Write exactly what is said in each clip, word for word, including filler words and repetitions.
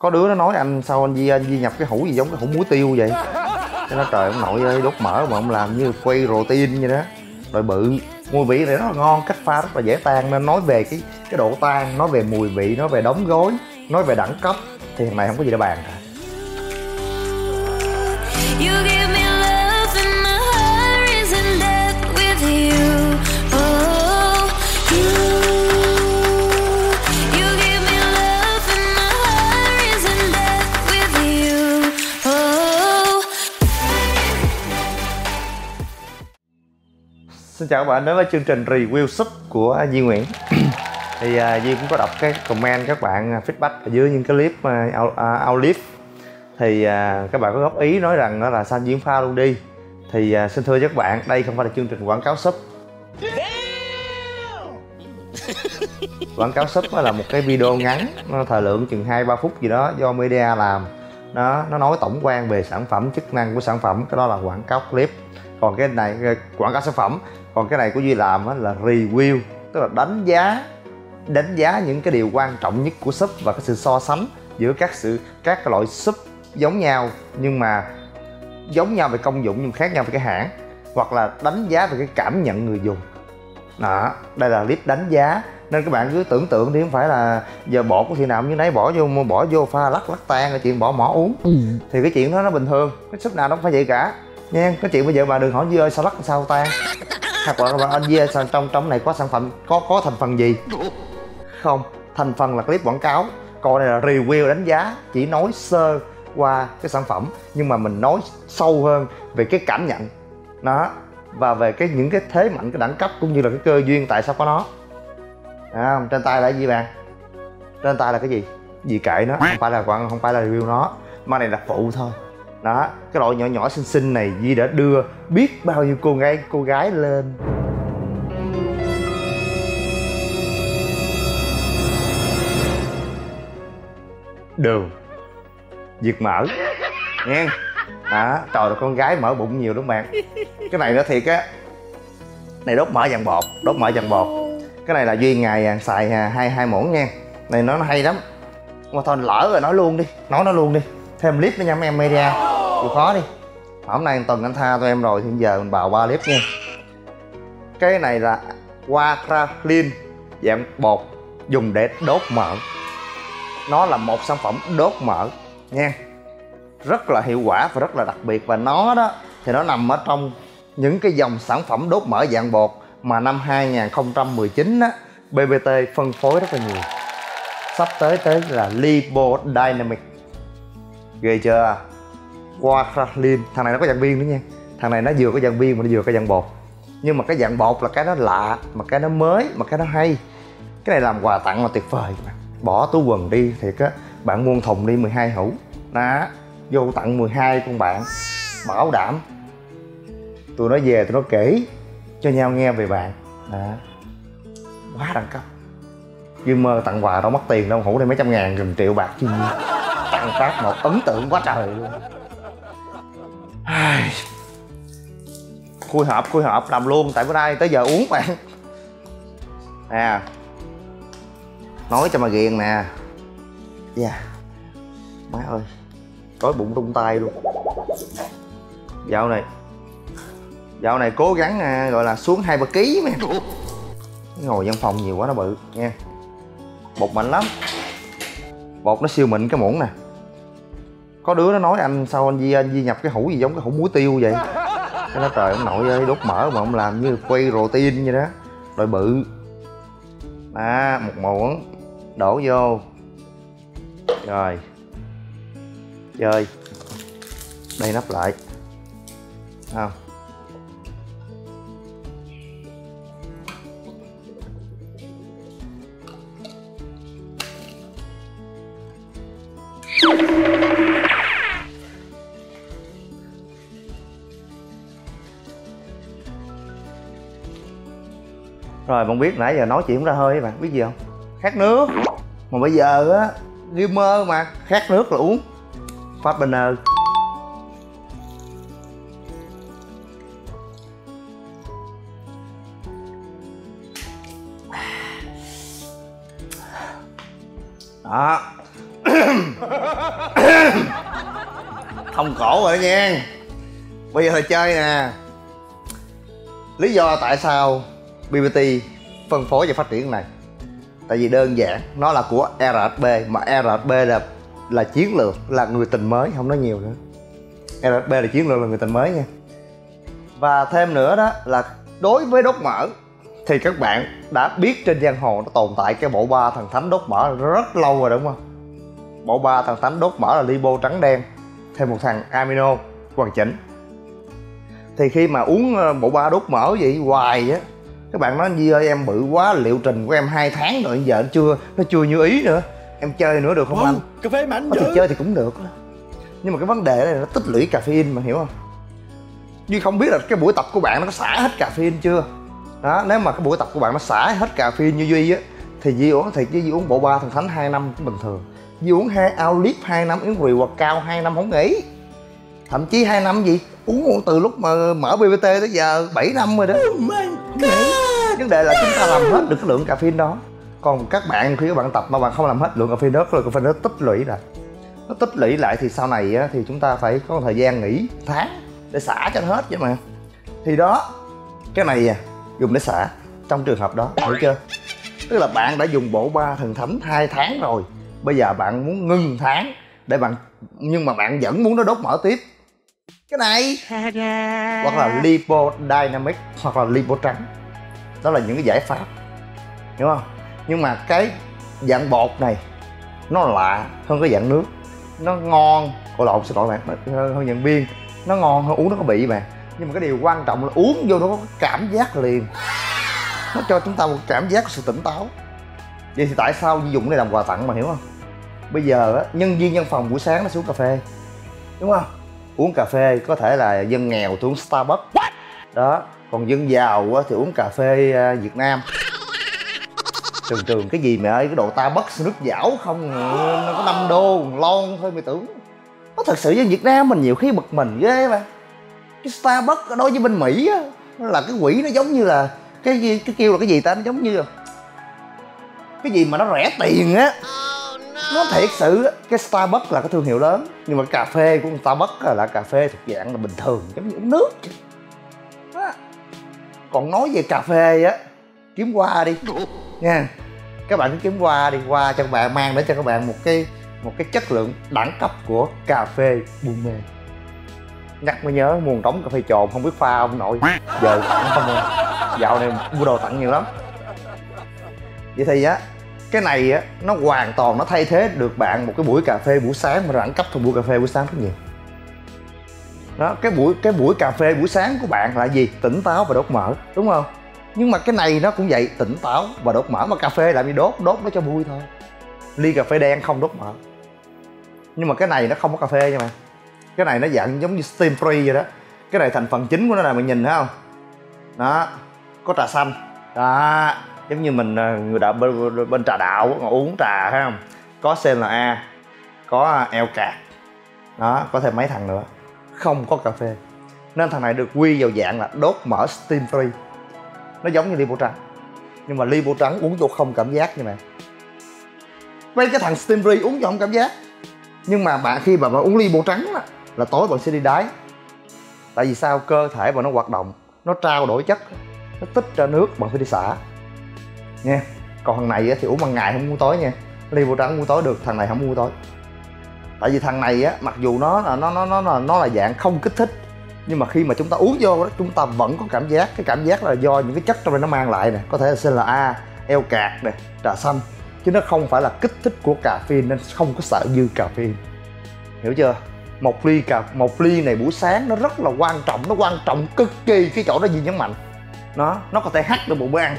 Có đứa nó nói anh sao anh Di anh Di nhập cái hũ gì giống cái hũ muối tiêu vậy. Cái nó trời ông nội ơi, đốt mỡ mà ông làm như quay protein vậy đó. Rồi bự, mùi vị này rất là ngon, cách pha rất là dễ tan. Nên nói về cái cái độ tan, nói về mùi vị, nói về đóng gói, nói về đẳng cấp thì thằng này không có gì để bàn cả. Xin chào các bạn đến với chương trình review súp của Duy Nguyễn. Thì uh, Duy cũng có đọc cái comment các bạn feedback ở dưới những cái clip uh, outlive. Thì uh, các bạn có góp ý nói rằng đó là sao Duy pha luôn đi. Thì uh, xin thưa các bạn, đây không phải là chương trình quảng cáo súp. Quảng cáo súp là một cái video ngắn, nó thời lượng chừng hai ba phút gì đó do media làm. Nó nó nói tổng quan về sản phẩm, chức năng của sản phẩm, cái đó là quảng cáo clip. Còn cái này quảng cáo sản phẩm, còn cái này của Duy làm là review, tức là đánh giá đánh giá những cái điều quan trọng nhất của súp và cái sự so sánh giữa các sự các cái loại súp giống nhau nhưng mà giống nhau về công dụng nhưng khác nhau về cái hãng, hoặc là đánh giá về cái cảm nhận người dùng. Đó, đây là clip đánh giá nên các bạn cứ tưởng tượng đi, không phải là giờ bột của thì nào như nấy bỏ vô bỏ vô pha lắc lắc tan là chuyện bỏ mỏ uống. Ừ. Thì cái chuyện đó nó bình thường, cái súp nào nó không phải vậy cả nha. Cái chuyện bây giờ bà đừng hỏi Duy ơi sao lắc sao tan, hoặc là anh Duy ơi sao trong trong này có sản phẩm có có thành phần gì không. Thành phần là clip quảng cáo, còn này là review đánh giá, chỉ nói sơ qua cái sản phẩm nhưng mà mình nói sâu hơn về cái cảm nhận đó và về cái những cái thế mạnh, cái đẳng cấp cũng như là cái cơ duyên tại sao có nó. À, trên tay là cái gì bạn? Trên tay là cái gì? Gì kệ nó, không phải là quảng không phải là review nó, mà này là phụ thôi. Đó, cái loại nhỏ nhỏ xinh xinh này Duy đã đưa biết bao nhiêu cô gái cô gái lên. Đường diệt mỡ nghe. Đó, trời ơi, con gái mỡ bụng nhiều đúng không bạn? Cái này nó thiệt á, này đốt mỡ dàn bột, đốt mỡ dàn bột. Cái này là Duy ngày xài hai hai muỗng nha. Này nó hay lắm. Mà thôi lỡ rồi nói luôn đi, nói nó luôn đi. Thêm clip nữa nha mấy em media. Chịu khó đi. Hôm nay tuần anh tha tụi em rồi thì giờ mình bào ba clip nha. Cái này là Wakralin dạng bột dùng để đốt mỡ. Nó là một sản phẩm đốt mỡ nha, rất là hiệu quả và rất là đặc biệt. Và nó đó thì nó nằm ở trong những cái dòng sản phẩm đốt mỡ dạng bột mà năm hai nghìn không trăm mười chín á, bê bê tê phân phối rất là nhiều. Sắp tới tới là Lipodynamic, ghê chưa? Wakralin, thằng này nó có dạng viên nữa nha. Thằng này nó vừa có dạng viên mà nó vừa có dạng bột. Nhưng mà cái dạng bột là cái nó lạ, mà cái nó mới, mà cái nó hay. Cái này làm quà tặng là tuyệt vời. Bỏ túi quần đi thiệt á, bạn mua thùng đi mười hai hũ đó, vô tặng mười hai con bạn, bảo đảm tụi nó về tụi nó kể cho nhau nghe về bạn đó. Quá đẳng cấp. Duy mơ tặng quà đâu mất tiền đâu, hũ đây mấy trăm ngàn gần triệu bạc chứ gì. Tặng phát một ấn tượng quá trời luôn. Khui hộp khui hộp làm luôn, tại bữa nay tới giờ uống bạn nè, nói cho mà ghiền nè. Dạ yeah. Má ơi, đói bụng rung tay luôn. Dạo này dạo này cố gắng à, gọi là xuống hai ba ký mà. Ngồi văn phòng nhiều quá nó bự nha. Bột mạnh lắm, bột nó siêu mịn cái muỗng nè. Có đứa nó nói anh sao anh Di anh Di nhập cái hũ gì giống cái hũ muối tiêu vậy. Cái nó trời ông nội ơi, đốt mỡ mà ông làm như quay protein vậy đó. Rồi bự à, một muỗng đổ vô rồi chơi, đây nắp lại không. Rồi bạn biết nãy giờ nói chuyện không ra hơi các bạn biết gì không? Khát nước. Mà bây giờ á, gamer mà khát nước là uống Fatburner. Đó. Thông cổ rồi đó nha. Bây giờ là chơi nè. Lý do tại sao bê bê tê phân phối và phát triển cái này, tại vì đơn giản nó là của rờ ét bê, mà rờ ét bê là là chiến lược, là người tình mới, không nói nhiều nữa. rờ ét bê là chiến lược, là người tình mới nha. Và thêm nữa đó là đối với đốt mỡ thì các bạn đã biết trên giang hồ nó tồn tại cái bộ ba thần thánh đốt mỡ rất lâu rồi đúng không? Bộ ba thần thánh đốt mỡ là lipo trắng đen thêm một thằng amino hoàn chỉnh. Thì khi mà uống bộ ba đốt mỡ vậy hoài á, các bạn nói Nhi ơi em bự quá, liệu trình của em hai tháng rồi giờ nó chưa nó chưa như ý nữa, em chơi nữa được không, không anh? Cà phê mạnh thì chơi thì cũng được, nhưng mà cái vấn đề này nó tích lũy caffeine mà, hiểu không? Duy không biết là cái buổi tập của bạn nó có xả hết caffeine chưa đó. Nếu mà cái buổi tập của bạn nó xả hết caffeine như Duy á thì Duy uống thì Duy uống bộ ba thần thánh hai năm cũng bình thường. Duy uống hai ao lip hai năm, uống rượu hoặc cao hai năm không nghỉ, thậm chí hai năm gì uống từ lúc mà mở bê bê tê tới giờ bảy năm rồi đó. Oh my God. Vấn đề là chúng ta làm hết được cái lượng caffeine đó. Còn các bạn khi các bạn tập mà bạn không làm hết lượng caffeine đó, lượng caffeine đó tích lũy lại, nó tích lũy lại thì sau này á, thì chúng ta phải có một thời gian nghỉ tháng để xả cho nó hết chứ mà. Thì đó, cái này à, dùng để xả trong trường hợp đó, hiểu chưa? Tức là bạn đã dùng bộ ba thần thánh hai tháng rồi, bây giờ bạn muốn ngưng tháng để bạn, nhưng mà bạn vẫn muốn nó đốt mỡ tiếp, cái này hoặc là lipo dynamic hoặc là lipo trắng, đó là những cái giải pháp, hiểu không? Nhưng mà cái dạng bột này nó lạ hơn cái dạng nước, nó ngon, ồ lộn xin lỗi bạn, hơn, hơn dạng viên, nó ngon hơn, uống nó có bị mà. Nhưng mà cái điều quan trọng là uống vô nó có cảm giác liền, nó cho chúng ta một cảm giác sự tỉnh táo. Vậy thì tại sao dùng cái này làm quà tặng mà, hiểu không? Bây giờ á, nhân viên văn phòng buổi sáng nó xuống cà phê, đúng không? Uống cà phê có thể là dân nghèo thì uống Starbucks đó, còn dân giàu á, thì uống cà phê Việt Nam. Trường trường cái gì mẹ ơi, cái đồ Starbucks nước dảo không, nó có năm đô lon thôi mày tưởng. Nó thật sự với Việt Nam mình nhiều khi bực mình ghê mà. Cái Starbucks đối với bên Mỹ á, nó là cái quỷ, nó giống như là cái gì, cái kêu là cái gì ta, nó giống như là cái gì mà nó rẻ tiền á. Nó thiệt sự á, cái Starbucks là cái thương hiệu lớn, nhưng mà cà phê của Starbucks là cà phê thuộc dạng là bình thường, giống như uống nước đó. Còn nói về cà phê á, kiếm qua đi nha, các bạn cứ kiếm qua đi, qua cho các bạn mang đến cho các bạn một cái một cái chất lượng đẳng cấp của cà phê Buôn Mê. Nhắc mới nhớ nguồn đóng cà phê trồn không biết pha ông nội, giờ không rồi, dạo này mua đồ tặng nhiều lắm. Vậy thì á, cái này á, nó hoàn toàn nó thay thế được bạn một cái buổi cà phê buổi sáng mà đẳng cấp hơn buổi cà phê buổi sáng rất nhiều. Đó, cái buổi cái buổi cà phê buổi sáng của bạn là gì? Tỉnh táo và đốt mỡ, đúng không? Nhưng mà cái này nó cũng vậy, tỉnh táo và đốt mỡ, mà cà phê làm gì đốt, đốt nó cho vui thôi. Ly cà phê đen không đốt mỡ. Nhưng mà cái này nó không có cà phê nha mà. Cái này nó dạng giống như steam free vậy đó. Cái này thành phần chính của nó là mình nhìn thấy không? Đó, có trà xanh. Đó, giống như mình người đạo bên, bên trà đạo ngồi uống trà thấy không? Có xê en a, có eo cạc. Đó, có thêm mấy thằng nữa. Không có cà phê. Nên thằng này được quy vào dạng là đốt mỡ steam free. Nó giống như lipo trắng, nhưng mà lipo trắng uống vô không cảm giác như này. Với cái thằng steam free uống vô không cảm giác. Nhưng mà bạn khi mà bạn uống lipo trắng là, là tối bạn sẽ đi đái. Tại vì sao? Cơ thể mà nó hoạt động, nó trao đổi chất, nó tích ra nước, bạn phải đi xả nha. Còn thằng này thì uống ban ngày không uống tối nha. Lipo trắng uống tối được, thằng này không uống tối. Tại vì thằng này á, mặc dù nó là nó nó nó nó, nó là dạng không kích thích, nhưng mà khi mà chúng ta uống vô đó, chúng ta vẫn có cảm giác. Cái cảm giác là do những cái chất trong đây nó mang lại nè, có thể là xê en a, eo cạc nè, trà xanh, chứ nó không phải là kích thích của caffeine, nên không có sợ dư caffeine, hiểu chưa? Một ly cà một ly này buổi sáng nó rất là quan trọng, nó quan trọng cực kỳ cái chỗ đó gì nhấn mạnh. Nó nó có thể hack được một bữa ăn.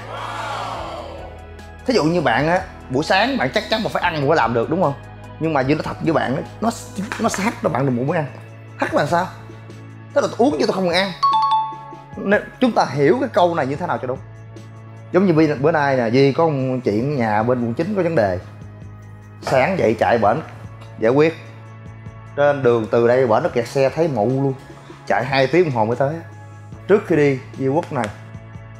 Thí dụ như bạn á, buổi sáng bạn chắc chắn mà phải ăn mà phải làm được, đúng không? Nhưng mà như nó thật với bạn đó, nó nó sẽ hack cho bạn được một bữa ăn. Hack là sao? Tức là uống chứ tôi không cần ăn. Nên chúng ta hiểu cái câu này như thế nào cho đúng. Giống như bữa nay nè, Duy có một chuyện nhà bên quận chín có vấn đề. Sáng dậy chạy bển giải quyết. Trên đường từ đây bển nó kẹt xe thấy mụ luôn. Chạy hai tiếng đồng hồ mới tới. Trước khi đi Duy Quốc này,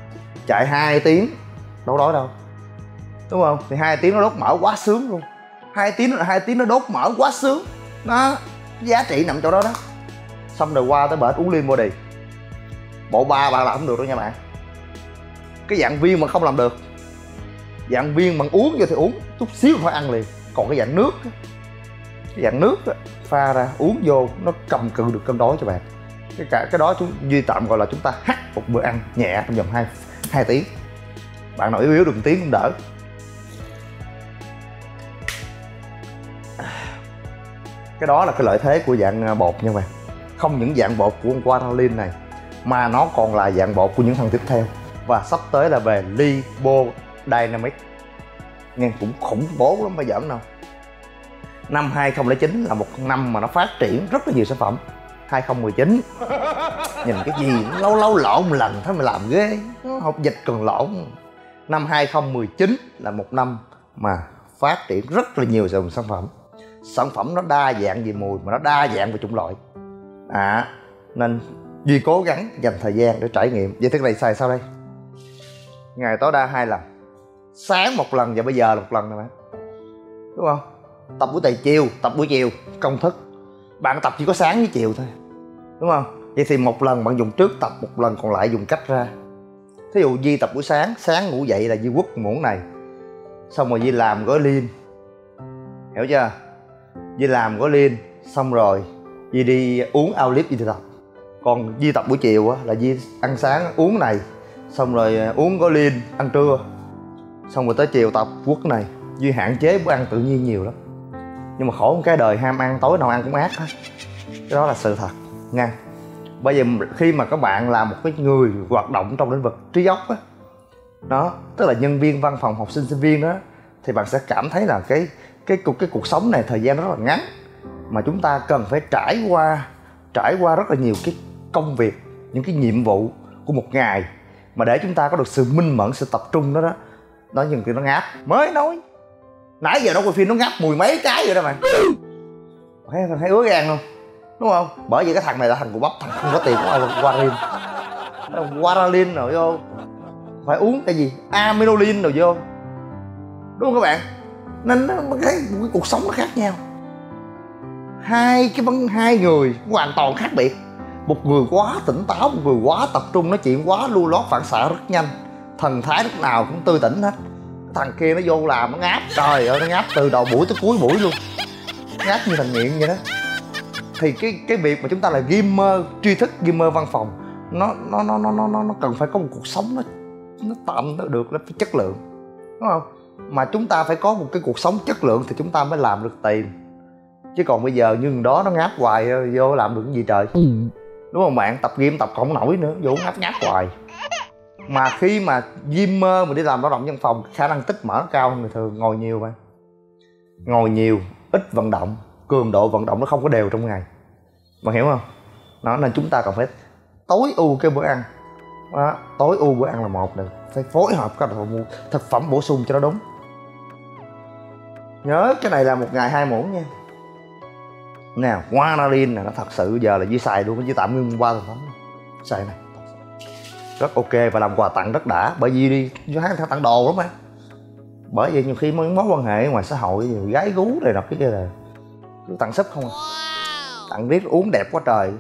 chạy hai tiếng đâu đói đâu, đúng không? Thì hai tiếng nó đốt mỡ quá sướng luôn. hai tiếng là hai tiếng nó đốt mỡ quá sướng. Đó, giá trị nằm chỗ đó đó. Xong rồi qua tới bển uống Lean Body. Bộ ba bạn làm không được đâu nha bạn. Cái dạng viên mà không làm được. Dạng viên bằng uống vô thì uống, chút xíu phải ăn liền. Còn cái dạng nước, cái dạng nước pha ra uống vô nó cầm cự được cân đối cho bạn. Cái cả cái đó chúng Duy tạm gọi là chúng ta hắt một bữa ăn nhẹ trong vòng hai hai tiếng. Bạn nào yếu yếu được một tiếng cũng đỡ. Cái đó là cái lợi thế của dạng bột nha bạn. Không những dạng bột của con Guaralin này mà nó còn là dạng bột của những thằng tiếp theo. Và sắp tới là về Libodynamic. Nghe cũng khủng bố lắm, phải giỡn đâu. Năm hai không không chín là một năm mà nó phát triển rất là nhiều sản phẩm. Hai không một chín nhìn cái gì lâu lâu lộn một lần thấy mày làm ghê, học dịch còn lộn. Năm hai không một chín là một năm mà phát triển rất là nhiều dòng sản phẩm. Sản phẩm nó đa dạng về mùi mà nó đa dạng về chủng loại. À, nên Duy cố gắng dành thời gian để trải nghiệm. Vậy thế này xài sao đây? Ngày tối đa hai lần. Sáng một lần và bây giờ là một lần nè bạn. Đúng không? Tập buổi tày chiều, tập buổi chiều, công thức. Bạn tập chỉ có sáng với chiều thôi. Đúng không? Vậy thì một lần bạn dùng trước tập, một lần còn lại dùng cách ra. Thí dụ Duy tập buổi sáng, sáng ngủ dậy là Duy quất muỗng này. Xong rồi Duy làm gói Lean. Hiểu chưa? Duy làm gói Lean, xong rồi Duy đi uống Outlift Duy tập. Còn Duy tập buổi chiều á, là Duy ăn sáng uống này, xong rồi uống gói Lean, ăn trưa. Xong rồi tới chiều tập quất này. Duy hạn chế bữa ăn tự nhiên nhiều lắm. Nhưng mà khổ một cái đời ham ăn, tối nào ăn cũng ác hết. Cái đó là sự thật nha. Bây giờ khi mà các bạn là một cái người hoạt động trong lĩnh vực trí óc á, đó, tức là nhân viên văn phòng, học sinh, sinh viên đó, thì bạn sẽ cảm thấy là cái cái cuộc cái cuộc sống này thời gian rất là ngắn, mà chúng ta cần phải trải qua trải qua rất là nhiều cái công việc, những cái nhiệm vụ của một ngày mà để chúng ta có được sự minh mẫn, sự tập trung đó đó. Đó, nhưng khi nó ngáp mới nói nãy giờ nó quay phim nó ngáp mười mấy cái rồi đó bạn. Thấy thấy ứa gan không? Đúng không? Bởi vì cái thằng này là thằng của bắp, thằng không có tiền của ai Guaralin. Guaralin rồi vô phải uống cái gì Aminolin rồi vô, đúng không các bạn? Nên nó cái, cái cuộc sống nó khác nhau. Hai cái vấn hai người hoàn toàn khác biệt. Một người quá tỉnh táo, một người quá tập trung, nói chuyện quá lưu loát, phản xạ rất nhanh, thần thái lúc nào cũng tươi tỉnh hết. Thằng kia nó vô làm nó ngáp, trời ơi nó ngáp từ đầu buổi tới cuối buổi luôn, ngáp như thằng nghiện vậy đó. Thì cái cái việc mà chúng ta là gamer tri thức, gamer văn phòng, nó nó nó nó nó nó cần phải có một cuộc sống nó nó tạm nó được, nó phải chất lượng, đúng không? Mà chúng ta phải có một cái cuộc sống chất lượng thì chúng ta mới làm được tiền. Chứ còn bây giờ như đó nó ngáp hoài vô làm được cái gì trời, đúng không bạn? Tập gym tập không nổi nữa, vô ngáp ngáp hoài. Mà khi mà gymer mà đi làm lao động văn phòng, khả năng tích mỡ cao hơn người thường. Ngồi nhiều bạn, ngồi nhiều, ít vận động, cường độ vận động nó không có đều trong ngày, bạn hiểu không? Đó, nên chúng ta cần phải tối ưu cái bữa ăn. Đó, tối ưu bữa ăn là một được, phải phối hợp các thực phẩm bổ sung cho nó đúng. Nhớ cái này là một ngày hai muỗng nha. Nào, Guaralin này nó thật sự giờ là Duy xài luôn, Duy tạm ngưng qua thành phẩm xài này rất ok và làm quà tặng rất đã. Bởi vì đi hai thằng tặng đồ lắm mà. Bởi vì nhiều khi mối quan hệ ngoài xã hội gái gú này đọc cái kia là cứ tặng súp không à. Tặng riết uống đẹp quá trời.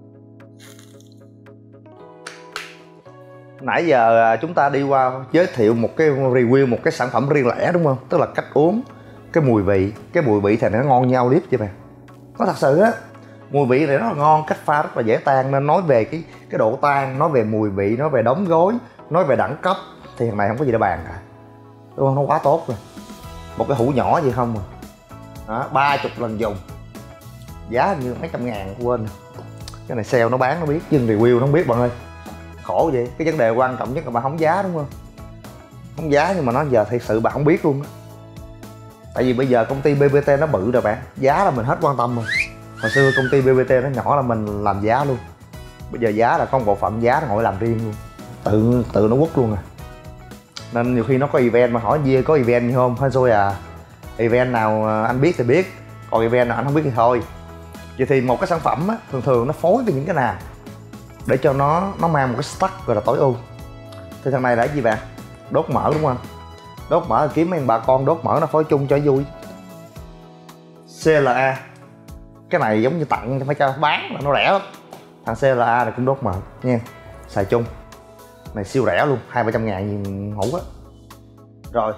Nãy giờ chúng ta đi qua giới thiệu một cái review một cái sản phẩm riêng lẻ, đúng không? Tức là cách uống, cái mùi vị, cái mùi vị thì nó ngon nhau liếp vậy bạn. Nó thật sự á, mùi vị này rất là ngon, cách pha rất là dễ tan. Nên nói về cái cái độ tan, nói về mùi vị, nói về đóng gói, nói về đẳng cấp thì thằng này không có gì để bàn cả, đúng không? Nó quá tốt rồi. Một cái hũ nhỏ gì không à. Đó, ba chục lần dùng, giá như mấy trăm ngàn, quên. Cái này sale nó bán nó biết, chứ review nó không biết bạn ơi. Khổ vậy. Cái vấn đề quan trọng nhất là bạn không giá, đúng không? Không giá, nhưng mà nó giờ thật sự bạn không biết luôn á. Tại vì bây giờ công ty bê bê tê nó bự rồi bạn, giá là mình hết quan tâm rồi. Hồi xưa công ty bê bê tê nó nhỏ là mình làm giá luôn. Bây giờ giá là có một bộ phận giá nó ngồi làm riêng luôn, tự tự nó quất luôn à. Nên nhiều khi nó có event mà hỏi Dê có event gì không, hay rồi à, event nào anh biết thì biết, còn event nào anh không biết thì thôi. Vậy thì một cái sản phẩm á, thường thường nó phối với những cái nào để cho nó nó mang một cái stack gọi là tối ưu. Thì thằng này là cái gì bạn? Đốt mỡ, đúng không? Đốt mỡ là kiếm mấy bà con đốt mỡ nó phối chung cho vui. xê lờ a. Cái này giống như tặng phải cho bán là nó rẻ lắm. Thằng xê lờ a này cũng đốt mỡ nha, xài chung này siêu rẻ luôn, hai ba trăm ngàn gì hủ á. Rồi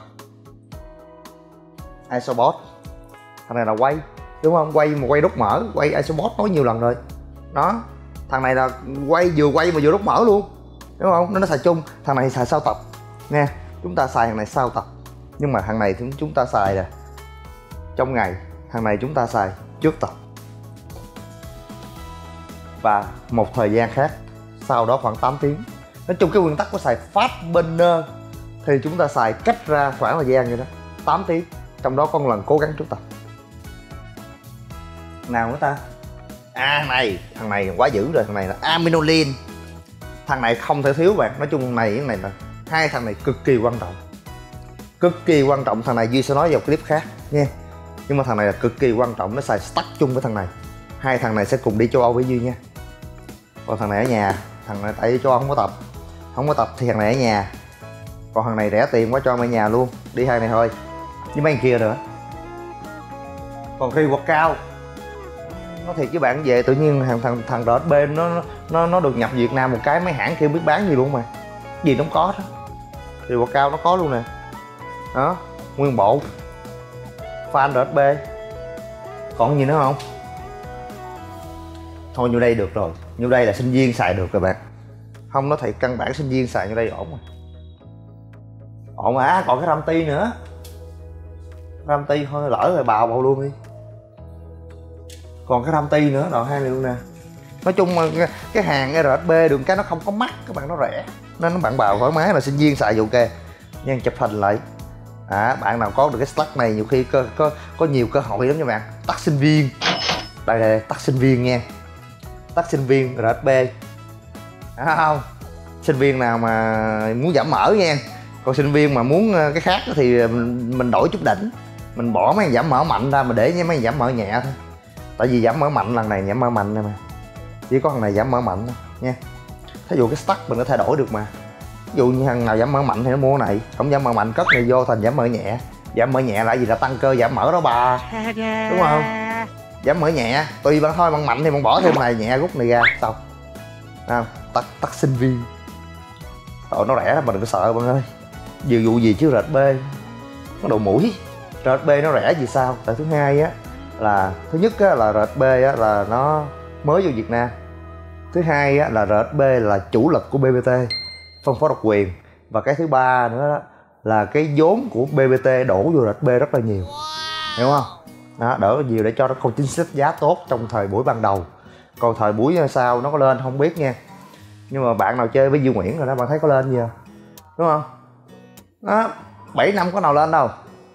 Isobot, thằng này là quay đúng không, quay mà quay đốt mỡ, quay Isobot nói nhiều lần rồi đó. Thằng này là quay vừa quay mà vừa đốt mỡ luôn đúng không, nó nó xài chung. Thằng này xài sau tập nha, chúng ta xài thằng này sau tập, nhưng mà thằng này chúng ta xài là trong ngày, thằng này chúng ta xài trước tập, và một thời gian khác sau đó khoảng tám tiếng. Nói chung cái nguyên tắc của xài fast burner thì chúng ta xài cách ra khoảng thời gian vậy đó, tám tiếng, trong đó có một lần cố gắng trước tập. Nào nữa ta? À thằng này, thằng này quá dữ rồi, thằng này là aminolin. Thằng này không thể thiếu bạn. Nói chung thằng này cái này là hai thằng này cực kỳ quan trọng, cực kỳ quan trọng. Thằng này Duy sẽ nói vào clip khác nha, nhưng mà thằng này là cực kỳ quan trọng, nó xài stack chung với thằng này. Hai thằng này sẽ cùng đi châu Âu với Duy nha. Còn thằng này ở nhà, thằng này tại vì châu Âu không có tập, không có tập thì thằng này ở nhà. Còn thằng này rẻ tiền quá cho ở nhà luôn, đi hai này thôi, với mấy thằng kia nữa. Còn khi quật cao, nói thiệt với bạn, về tự nhiên thằng thằng thằng rờ ét bê nó nó nó được nhập Việt Nam một cái, mấy hãng kia biết bán gì luôn mà, gì nó có đó. Thì quật cao nó có luôn nè, đó nguyên bộ fan rờ ét bê. Còn gì nữa không? Thôi như đây được rồi, như đây là sinh viên xài được rồi bạn. Không, nó thiệt căn bản sinh viên xài như đây ổn rồi, ổn mà. À, còn cái Ramti nữa, Ramti thôi lỡ rồi bào bào luôn đi. Còn cái Ramti nữa, rồi hai này luôn nè. Nói chung mà cái hàng rờ ét bê đường cái nó không có mắc các bạn, nó rẻ nên nó bạn bào thoải mái, là sinh viên xài ok nha. Chụp hình lại à, bạn nào có được cái stack này nhiều khi có có, có nhiều cơ hội lắm nha bạn. Tắt sinh viên, đây đây tắt sinh viên nha, tắt sinh viên rờ ét bê, à, không sinh viên nào mà muốn giảm mỡ nha. Còn sinh viên mà muốn cái khác thì mình đổi chút đỉnh, mình bỏ mấy giảm mỡ mạnh ra, mà để mấy giảm mỡ nhẹ thôi. Tại vì giảm mỡ mạnh lần này giảm mỡ mạnh này mà, chỉ có thằng này giảm mỡ mạnh thôi nha. Thí dụ cái stack mình có thay đổi được mà, ví dụ như thằng nào giảm mỡ mạnh thì nó mua này, không giảm mỡ mạnh cất này vô thành giảm mỡ nhẹ. Giảm mỡ nhẹ là gì, là tăng cơ giảm mỡ đó bà, đúng không? Giảm mỡ nhẹ tùy bạn thôi, bạn mạnh thì bạn bỏ thêm này, nhẹ rút này ra xong. Không, tắt tắt sinh viên. Tội nó rẻ lắm, mình đừng có sợ bạn ơi. Dù vụ gì chứ rờ ét bê nó độ mũi. rờ ét bê nó rẻ vì sao? Tại thứ hai á là, thứ nhất á là rờ ét bê á là nó mới vô Việt Nam. Thứ hai á là rờ ét bê là chủ lực của bê bê tê, phân phối độc quyền. Và cái thứ ba nữa đó là cái vốn của bê bê tê đổ vô rờ ét bê rất là nhiều, hiểu không? Đó, đỡ nhiều để cho nó không chính sách giá tốt trong thời buổi ban đầu. Còn thời buổi sau nó có lên không biết nha, nhưng mà bạn nào chơi với Duy Nguyễn rồi đó, bạn thấy có lên gì không? Đúng không? Đó, bảy năm có nào lên đâu.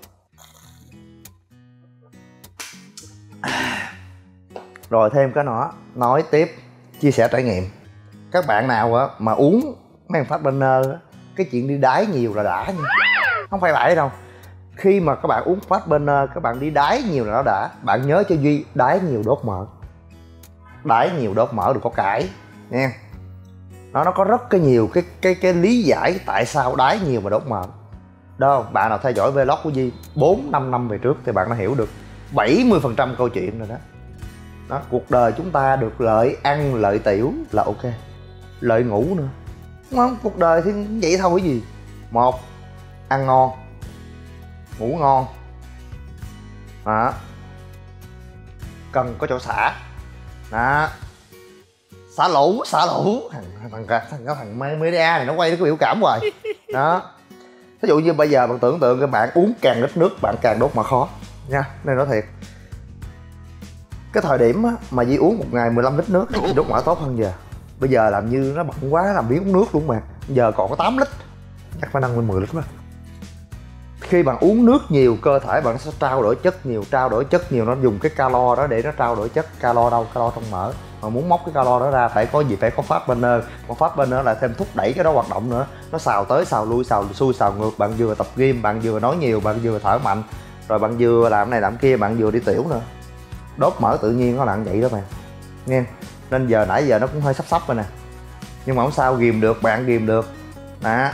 Rồi thêm cái nữa, nói tiếp, chia sẻ trải nghiệm. Các bạn nào á mà uống mấy phát Burner á, cái chuyện đi đái nhiều là đã nha, không phải vậy đâu. Khi mà các bạn uống Fast Burner, các bạn đi đái nhiều là nó đã. Bạn nhớ cho Duy, đái nhiều đốt mỡ, đái nhiều đốt mỡ được có cãi nha. Nó nó có rất cái nhiều cái cái cái lý giải tại sao đái nhiều mà đốt mỡ. Đó, bạn nào theo dõi vlog của Duy bốn năm năm về trước thì bạn đã hiểu được bảy mươi phần trăm câu chuyện rồi đó. Đó, cuộc đời chúng ta được lợi ăn lợi tiểu là ok, lợi ngủ nữa, đúng không? Cuộc đời thì vậy thôi cái gì. Một, ăn ngon, ngủ ngon, đó, cần có chỗ xả, đó, xả lũ, xả lũ. Thằng thằng thằng thằng, thằng media này nó quay cái biểu cảm hoài đó. Ví dụ như bây giờ bạn tưởng tượng các bạn uống càng ít nước bạn càng đốt mà khó nha, nên nói thiệt. Cái thời điểm á, mà Duy uống một ngày mười lăm lít nước thì đốt mỡ tốt hơn giờ. Bây giờ làm như nó bận quá làm biến uống nước luôn mà. Giờ còn có tám lít, chắc phải nâng lên mười lít quá. Khi bạn uống nước nhiều, cơ thể bạn sẽ trao đổi chất nhiều, trao đổi chất nhiều, nó dùng cái calo đó để nó trao đổi chất. Calo đâu? Calo trong mỡ. Mà muốn móc cái calo đó ra phải có gì? Phải có fast burner. Còn fast burner là thêm thúc đẩy cái đó hoạt động nữa. Nó xào tới xào lui, xào xuôi xào ngược. Bạn vừa tập gym, bạn vừa nói nhiều, bạn vừa thở mạnh, rồi bạn vừa làm này làm kia, bạn vừa đi tiểu nữa. Đốt mỡ tự nhiên nó là vậy đó mà nghe. Nên giờ nãy giờ nó cũng hơi sắp sắp rồi nè, nhưng mà không sao, ghìm được, bạn ghìm được đó.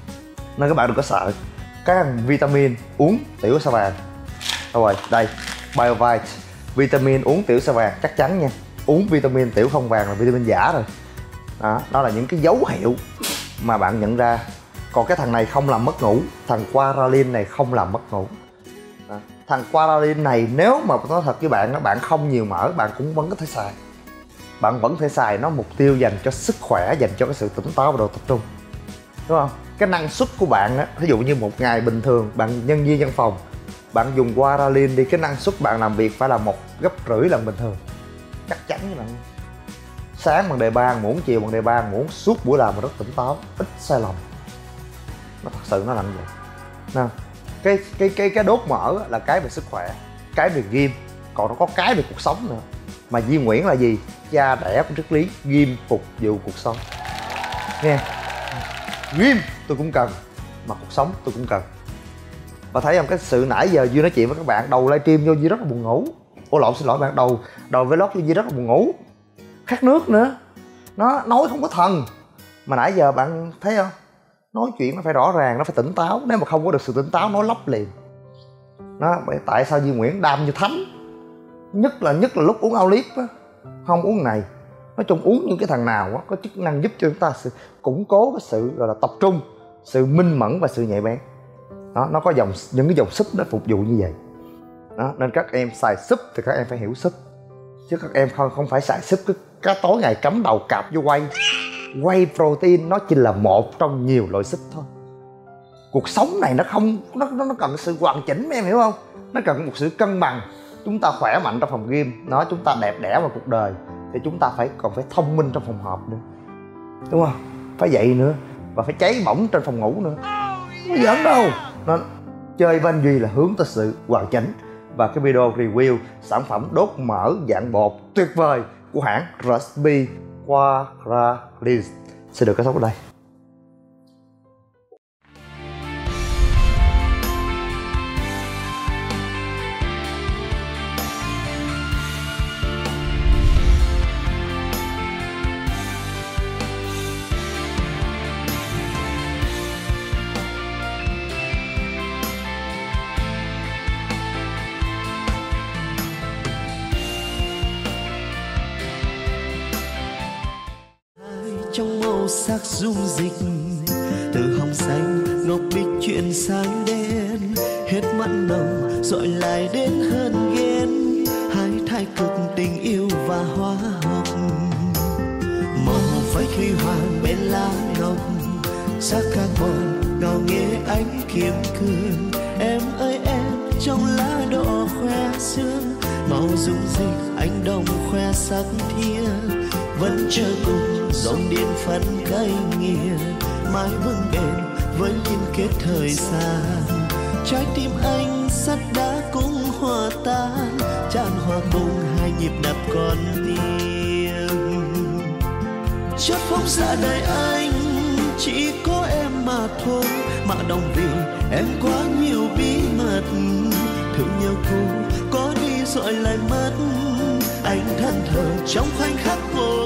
Nên các bạn đừng có sợ. Các vitamin uống tiểu sao vàng. Rồi đây, BioVite. Vitamin uống tiểu sao vàng chắc chắn nha. Uống vitamin tiểu không vàng là vitamin giả rồi. Đó, đó là những cái dấu hiệu mà bạn nhận ra. Còn cái thằng này không làm mất ngủ. Thằng Quaralin này không làm mất ngủ. Đó. Thằng Quaralin này nếu mà nói thật với bạn, bạn không nhiều mỡ, bạn cũng vẫn có thể xài. Bạn vẫn thể xài, nó mục tiêu dành cho sức khỏe, dành cho cái sự tỉnh táo và độ tập trung, đúng không? Cái năng suất của bạn á, ví dụ như một ngày bình thường bạn nhân viên văn phòng, bạn dùng Quaralin đi, cái năng suất bạn làm việc phải là một gấp rưỡi lần bình thường, chắc chắn với bạn. Sáng bằng đề ba muỗng, chiều bằng đề ba muỗng, suốt buổi làm mà rất tỉnh táo, ít sai lầm. Nó thật sự nó làm vậy. Nào, cái cái cái cái đốt mỡ là cái về sức khỏe, cái về ghim, còn nó có cái về cuộc sống nữa. Mà Duy Nguyễn là gì? Cha đẻ của triết lý ghim phục vụ cuộc sống. Nghe, ghim tôi cũng cần, mà cuộc sống tôi cũng cần. Và thấy không, cái sự nãy giờ Duy nói chuyện với các bạn, đầu livestream vô Duy rất là buồn ngủ. Ủa lộn, xin lỗi bạn, đầu đầu vlog vô Duy rất là buồn ngủ, khát nước nữa, nó nói không có thần. Mà nãy giờ bạn thấy không, nói chuyện nó phải rõ ràng, nó phải tỉnh táo. Nếu mà không có được sự tỉnh táo, nói lắp liền. Đó, tại sao Duy Nguyễn đam như thánh, nhất là nhất là lúc uống Olive á, không uống này. Nói chung uống những cái thằng nào á, có chức năng giúp cho chúng ta sự củng cố cái sự gọi là tập trung, sự minh mẫn và sự nhạy bén. Đó, nó có dòng những cái dòng súp nó phục vụ như vậy. Đó, nên các em xài súp thì các em phải hiểu súp, chứ các em không không phải xài súp cứ cá tối ngày cắm đầu cạp vô quay. Whey protein nó chỉ là một trong nhiều loại súp thôi. Cuộc sống này nó không nó nó cần sự hoàn chỉnh, em hiểu không? Nó cần một sự cân bằng. Chúng ta khỏe mạnh trong phòng gym, nó chúng ta đẹp đẽ vào cuộc đời, thì chúng ta phải còn phải thông minh trong phòng họp nữa, đúng không? Phải vậy nữa, và phải cháy bỏng trên phòng ngủ nữa. Không giỡn đâu. Nó chơi với anh Duy là hướng tới sự hoàn chỉnh. Và cái video review sản phẩm đốt mỡ dạng bột tuyệt vời của hãng Rusby Quaralin sẽ được kết thúc ở đây. Trong màu sắc dung dịch, từ hồng xanh ngọc bích chuyển sang đen, hết mặn nồng dội lại đến hơn ghen, hai thái cực tình yêu và hóa học. Màu hồng phách huy hoàng bên lá ngọc, sắc carbon ngào nghễ ánh kim cương. Em ơi em trong lá đỏ khoe xương, màu dung dịch anh đồng khoe sắc thiên, vẫn chờ cùng dòng điện phân cây nghiền, mãi vững bền với liên kết thời gian. Trái tim anh sắt đá cũng hòa tan, tràn hòa cùng hai nhịp đập con tim. Chất phóng xạ đời anh chỉ có em mà thôi, mà đồng vì em quá nhiều bí mật. Thương nhau cô có đi rồi lại mất, anh thân thờ trong khoảnh khắc vô